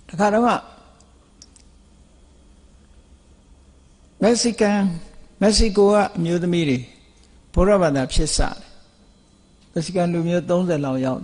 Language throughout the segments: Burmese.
တခါတော့မက္ဆီကိုကအမျိုးသမီးတွေဘုရားဘာသာဖြစ်စတယ်မက္ဆီကန်လူမျိုး30လောက်ရောက်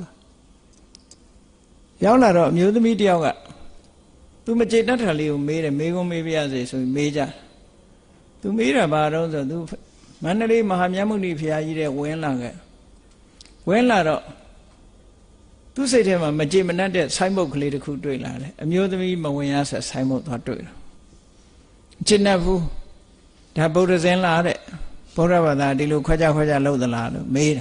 လာတော့အမျိုးသမီးတယောက်ကသူမကျေနပ်တာလေးကိုမေးတယ်မေးခွန်းမေးပြရစေဆိုပြီးမေးကြသူမေးတာဘာတော့ဆိုသူမန္တလေးမဟာမြတ်မုနိဘုရားကြီးတဲ့ဝင်လာတော့သူစိတ်ထဲမှာမကျေမနပ်တဲ့ဆိုင်းဘုတ်ကလေးတစ်ခုတွေ့လာတယ်အမျိုးသမီးမဝင်ရဆက်ဆိုင်းဘုတ်သွားတွေ့တယ်ကျင့်တတ်ဘူးဒါဗုဒ္ဓဇင်လားတဲ့ဗုဒ္ဓဘာသာဒီလိုခွဲခြားလုပ်သလားလို့မေးတာ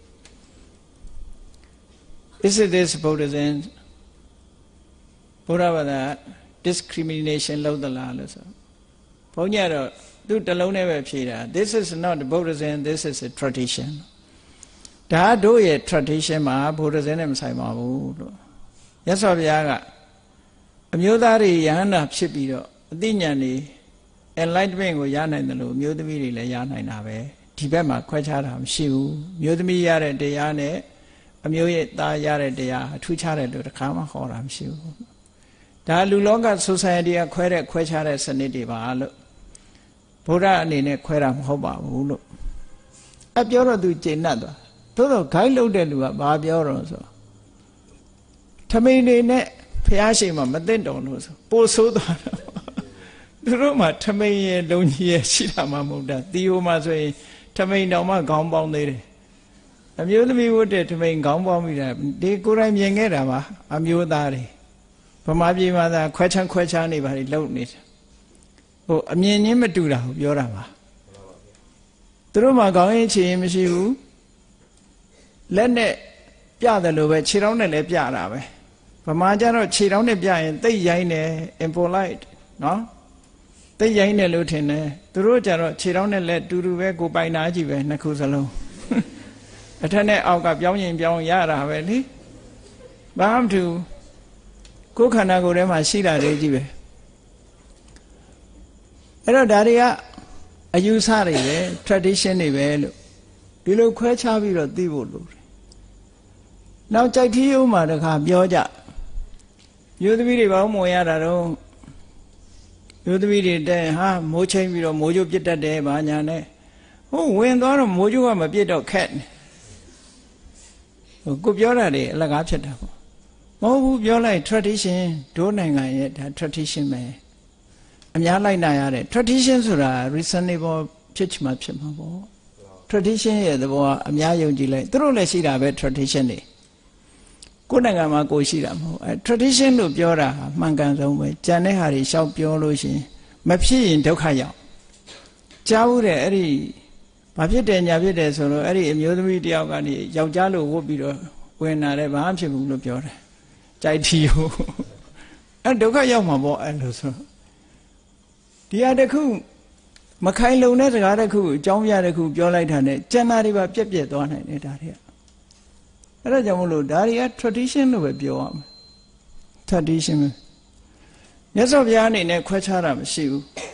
Is it this Buddhism ဗုဒ္ဓဘာသာ discrimination လုပ်သလားလို့ဆိုဘုန်းကြီးကတော့သူတလုံးနဲ့ပဲဖြေတာ This is not Buddhism this is a tradition ဒါတို့ရဲ့ tradition မှာ Buddhism နဲ့မဆိုင်ပါဘူးလို့မြတ်စွာဘုရားကအမျိုးသားတွေယဟန္တာဖြစ်ပြီးတော့အသိဉာဏ်တွေ enlightenment ကိုရနိုင်တယ်လို့အမျိုးသမီးတွေလည်းရနိုင်တာပဲဒီဘက်မှာခွဲခြားတာမရှိဘူးအမျိုးသမီးရတဲ့တရားနဲ့အမျိုးရဲ့သားရတဲ့တရားအထူးခြားတယ်လို့တခါမှဟောတာမရှိဘူးဒါလူလောက society ကခွဲခြားတဲ့စနစ်တွေပါလို့ဘုရားအနေနဲ့ခွဲတာမဟုတ်ပါဘူးလို့အပြောတော့သူကျေနပ်သွားသို့တော့ guide လုပ်တဲ့လူကဘာပြောတော့ဆိုထမိန်တွေနဲ့ဖျားရှိမှမသိတော်လို့ဆိုပို့ဆိုးသွားတာသူတို့မှထမိန်ရဲ့လုံကြီးရဲ့ရှိတာမှမဟုတ်တာတီဟိုမှာဆိုရင်ထမိန်တော်မှခေါင်းပေါင်းသေးတယ်အမျိုးသမီးဝတ်တဲ့ထမိန်ခေါင်းပေါင်းပြီးတာဒီကိုယ်တိုင်မြင်ခဲ့တာပါအမျိုးသားတွေဗမာပြည်မှာသာခွဲခြားနေပါလေလုံနေတယ်ဟိုအမြင်ချင်းမတူတာကိုပြောတာပါသူတို့မှခေါင်းရင်ခြေရင်မရှိဘူးလက်နဲ့ပြတယ်လို့ပဲခြေထောက်နဲ့လည်းပြတာပဲဗမာကျတော့ခြေထောက်နဲ့ပြရင်သိပ်ရိုင်းတယ် impolite နော်သိပ်ရိုင်းတယ်လို့ထင်တယ်သူတို့ကျတော့ခြေထောက်နဲ့လက်တူတူပဲကိုပိုင်နာကြီးပဲနှစ်ခုစလုံးအထက်နဲ့အောက်ကပြောင်းရင်ပြောင်းရတာပဲလေဘာမှမထူကိုယ်ခန္ဓာကိုယ်ထဲမှာရှိတာတွေကြီးပဲအဲ့တော့ဒါတွေကအယူဆတွေပဲ tradition တွေပဲလို့ဒီလိုခွဲခြားပြီးတော့သိဖို့လိုတယ်နောက်ကြိုက်ထီးရုံးမှာတခါပြောကြမျိုးသမီးတွေဘာမှမဝင်ရတာတော့မျိုးသမီးတွေတဲ့ဟာမိုးချိန်ပြီးတော့မိုးကြိုးပြစ်တတ်တယ်ဗာညာနဲ့ဟိုဝင်သွားတော့မိုးကြိုးကမပြစ်တော့ခက်ဟိုကိုပြောတာတွေအလကားဖြစ်တာပေါ့မဟုတ်ဘူးပြောလိုက် tradition ဒိုးနိုင်ငံရဲ့ဒါ tradition ပဲအများလိုက်နာရတဲ့ tradition ဆိုတာ reasonable ဖြစ်ချင်မှဖြစ်မှာပေါ့ tradition ရဲ့သဘောကအများယုံကြည်လိုက်သူတို့လည်းရှိတာပဲ tradition တွေကိုယ်နိုင်ငံမှာကိုရှိတာမဟုတ်tradition လို့ပြောတာမှန်ကန်ဆုံးပဲကြံတဲ့ဟာတွေရှောက်ပြောလို့ရှိရင်မဖြစ်ရင်ဒုက္ခရောက်ကြားဘူးတဲ့အဲ့ဒီဘာဖြစ်တယ်ညာဖြစ်တယ်ဆိုတော့အဲ့ဒီအမျိုးသမီးတယောက်ကနေယောက်ျားလို့ဝတ်ပြီးတော့ဝင်လာတယ်ဘာမှဖြစ်ဘူးလို့ပြောတယ်ကြိုက်ထီကိုအဲ့ဒုက္ခရောက်မှာပေါ့အဲ့လိုဆိုဒီဟာတစ်ခုမခိုင်လုံတဲ့စကားတစ်ခုအကြောင်းပြတစ်ခုပြောလိုက်တာနဲ့ကျန်တာတွေပါပြက်သွားနိုင်တယ်ဒါတွေကအဲ့ဒါကြောင့်မလို့ဒါတွေက tradition လို့ပဲပြောရမယ် tradition မြတ်စွာဘုရားအနေနဲ့ခွဲခြားတာမရှိဘူး